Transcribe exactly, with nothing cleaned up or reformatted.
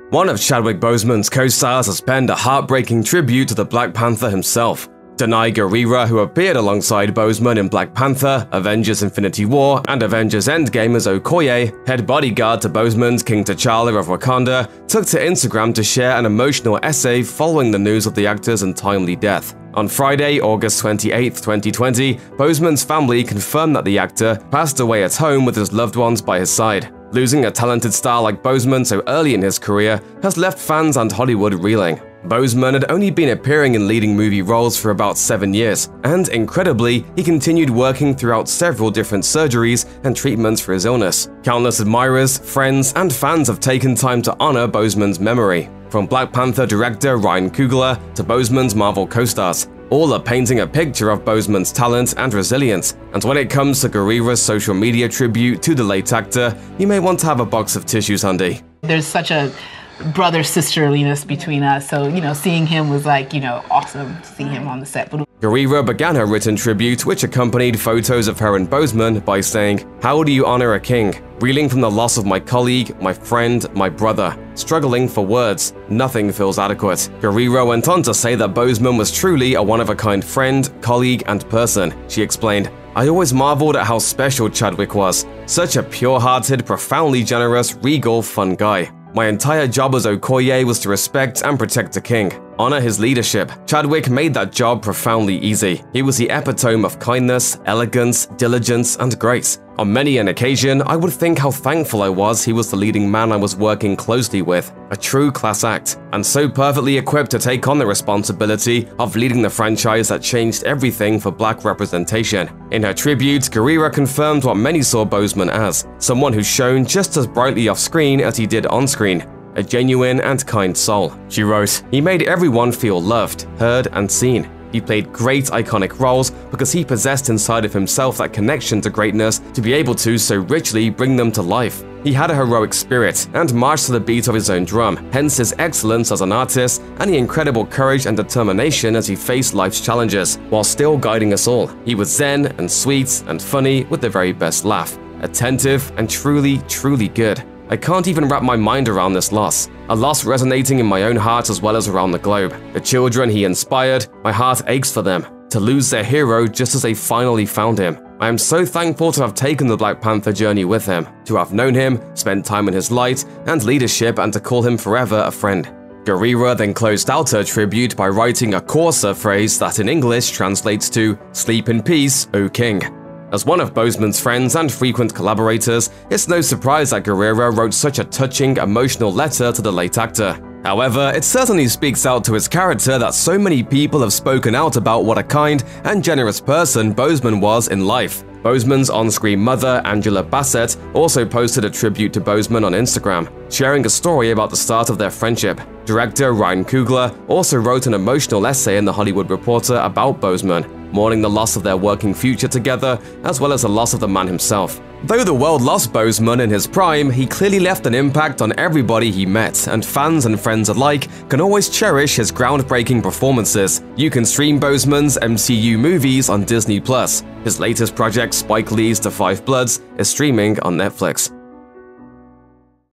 One of Chadwick Boseman's co-stars has penned a heartbreaking tribute to the Black Panther himself. Danai Gurira, who appeared alongside Boseman in Black Panther, Avengers Infinity War, and Avengers Endgame as Okoye, head bodyguard to Boseman's King T'Challa of Wakanda, took to Instagram to share an emotional essay following the news of the actor's untimely death. On Friday, August twenty-eighth, twenty twenty, Boseman's family confirmed that the actor passed away at home with his loved ones by his side. Losing a talented star like Boseman so early in his career has left fans and Hollywood reeling. Boseman had only been appearing in leading movie roles for about seven years, and incredibly, he continued working throughout several different surgeries and treatments for his illness. Countless admirers, friends, and fans have taken time to honor Boseman's memory. From Black Panther director Ryan Coogler to Boseman's Marvel co-stars, all are painting a picture of Boseman's talent and resilience. And when it comes to Gurira's social media tribute to the late actor, you may want to have a box of tissues handy. There's such a brother-sisterliness between us, so, you know, seeing him was like, you know, awesome to see him on the set. But Gurira began her written tribute, which accompanied photos of her and Boseman, by saying, "How do you honor a king? Reeling from the loss of my colleague, my friend, my brother. Struggling for words. Nothing feels adequate." Gurira went on to say that Boseman was truly a one-of-a-kind friend, colleague, and person. She explained, "I always marveled at how special Chadwick was. Such a pure-hearted, profoundly generous, regal, fun guy. My entire job as Okoye was to respect and protect the king, honor his leadership. Chadwick made that job profoundly easy. He was the epitome of kindness, elegance, diligence, and grace. On many an occasion, I would think how thankful I was he was the leading man I was working closely with. A true class act, and so perfectly equipped to take on the responsibility of leading the franchise that changed everything for black representation." In her tribute, Gurira confirmed what many saw Boseman as, someone who shone just as brightly off screen as he did on screen. A genuine and kind soul. She wrote, "He made everyone feel loved, heard, and seen. He played great iconic roles because he possessed inside of himself that connection to greatness to be able to so richly bring them to life. He had a heroic spirit and marched to the beat of his own drum, hence his excellence as an artist and the incredible courage and determination as he faced life's challenges, while still guiding us all. He was zen and sweet and funny with the very best laugh, attentive and truly, truly good. I can't even wrap my mind around this loss. A loss resonating in my own heart as well as around the globe. The children he inspired, my heart aches for them. To lose their hero just as they finally found him. I am so thankful to have taken the Black Panther journey with him, to have known him, spent time in his light and leadership, and to call him forever a friend." Gurira then closed out her tribute by writing a coarser phrase that in English translates to "Sleep in peace, O King." As one of Boseman's friends and frequent collaborators, it's no surprise that Gurira wrote such a touching, emotional letter to the late actor. However, it certainly speaks out to his character that so many people have spoken out about what a kind and generous person Boseman was in life. Boseman's on-screen mother, Angela Bassett, also posted a tribute to Boseman on Instagram, sharing a story about the start of their friendship. Director Ryan Coogler also wrote an emotional essay in The Hollywood Reporter about Boseman, mourning the loss of their working future together, as well as the loss of the man himself. Though the world lost Boseman in his prime, he clearly left an impact on everybody he met, and fans and friends alike can always cherish his groundbreaking performances. You can stream Boseman's M C U movies on Disney plus. His latest project, Spike Lee's The Five Bloods, is streaming on Netflix.